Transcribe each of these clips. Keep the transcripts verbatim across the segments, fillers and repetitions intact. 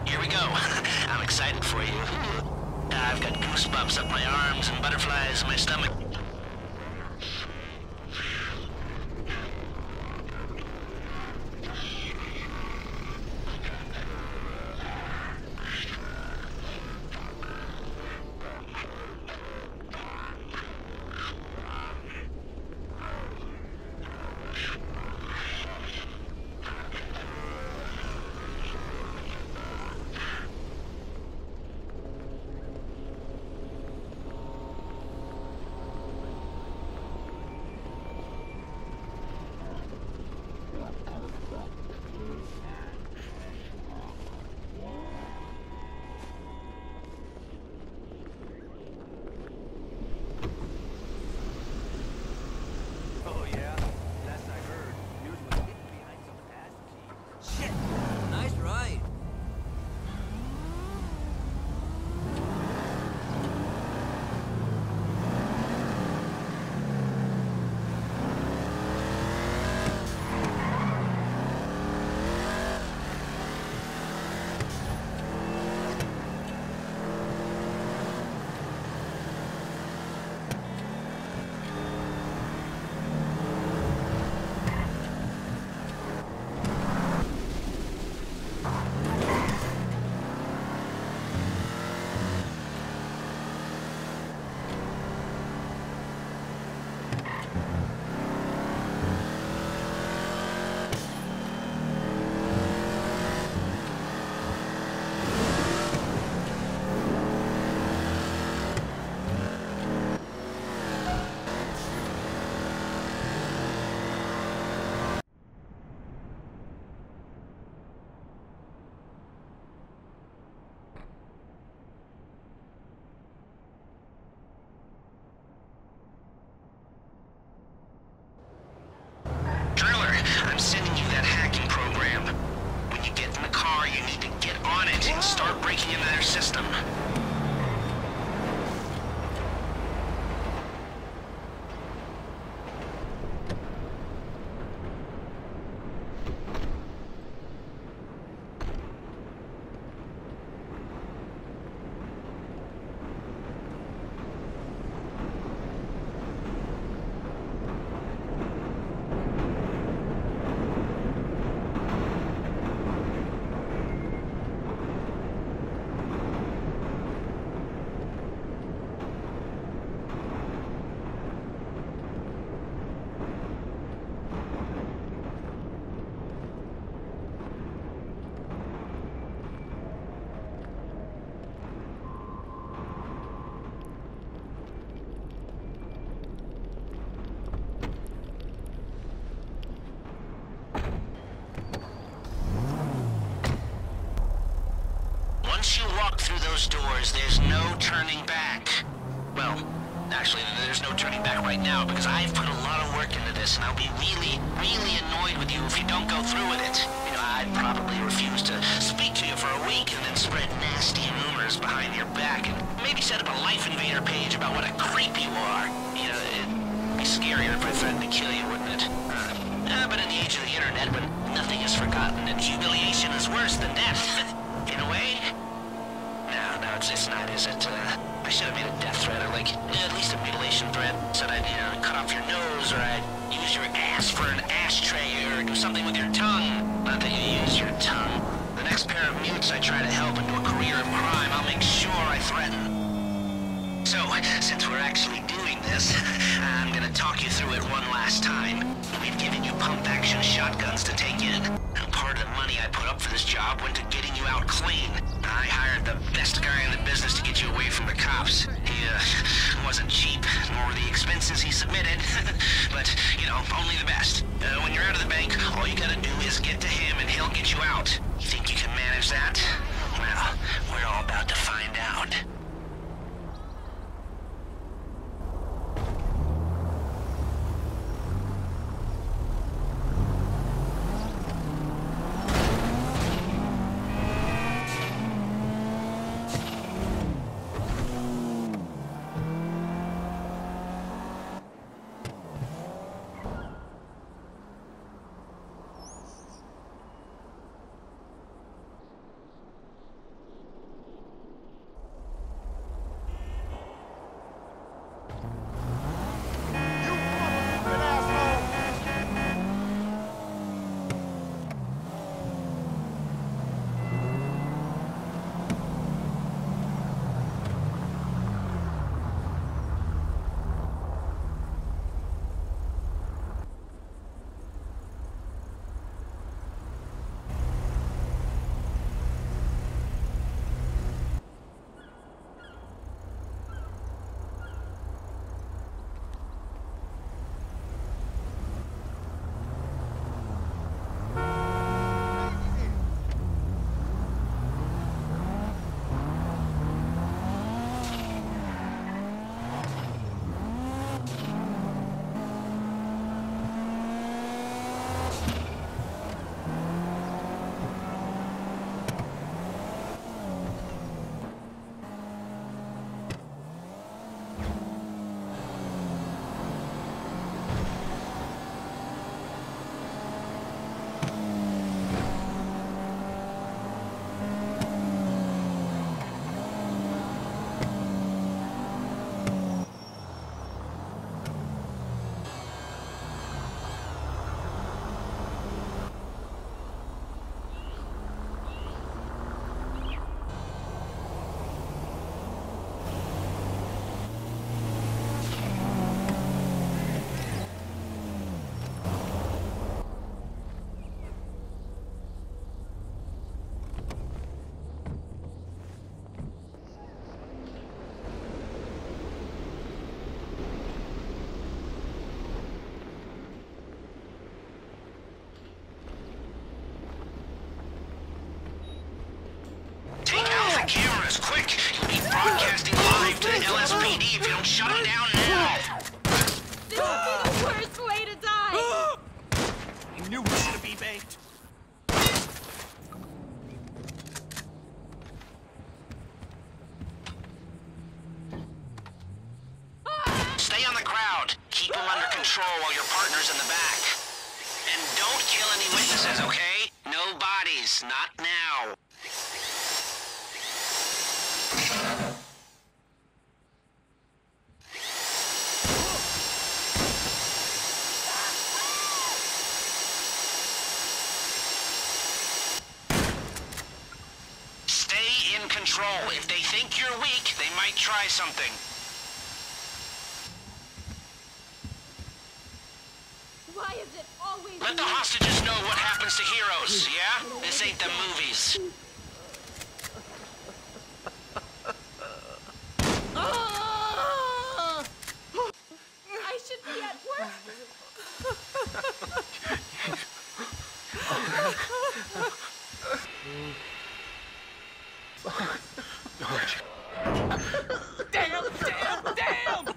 Here we go. I'm excited for you. I've got goosebumps up my arms and butterflies in my stomach. I'm sending you that hacking program. When you get in the car, you need to get on it and start breaking into their system. Once you walk through those doors, there's no turning back. Well, actually, there's no turning back right now because I've put a lot of work into this, and I'll be really, really annoyed with you if you don't go through with it. You know, I'd probably refuse to speak to you for a week and then spread nasty rumors behind your back and maybe set up a Life Invader page about what a creep you are. You know, it'd be scarier if I threatened to kill you, wouldn't it? Uh, uh, but in the age of the internet, when nothing is forgotten and humiliation is worse than death, in a way. No, no, it's, it's not, is it? Uh, I should have made a death threat, or like, at least a mutilation threat. Said I'd, you know, cut off your nose, or I'd use your ass for an ashtray, or do something with your tongue. Not that you use your tongue. The next pair of mutes I try to help into a career of crime, I'll make sure I threaten. So, since we're actually doing this, I'm gonna talk you through it one last time. We've given you pump-action shotguns to take in, and part of the money I put up for this job went to getting you out clean. I hired the best guy in the business to get you away from the cops. He, uh, wasn't cheap, nor were the expenses he submitted, but, you know, only the best. Uh, when you're out of the bank, all you gotta do is get to him and he'll get you out. You think you can manage that? Well, we're all about to find out. baked. Stay on the crowd. Keep them under control while your partner's in the back. And don't kill any witnesses, okay? No bodies, not now. Stay in control. If they think you're weak, they might try something. Why is it always Let the me? hostages know what happens to heroes, yeah? This ain't the movies. Ah! I should be at work. Damn, damn, damn!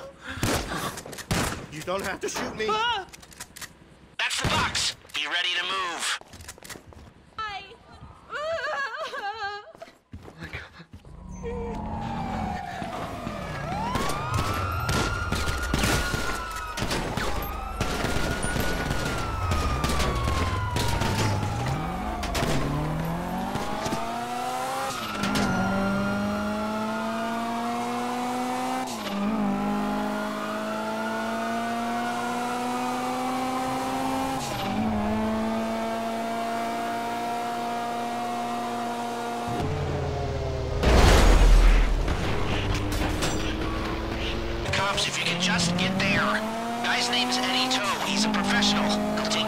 You don't have to shoot me. Ah! That's the box. Be ready to move. I... Cops, if you can just get there. Guy's name is Eddie Toe. He's a professional. He'll take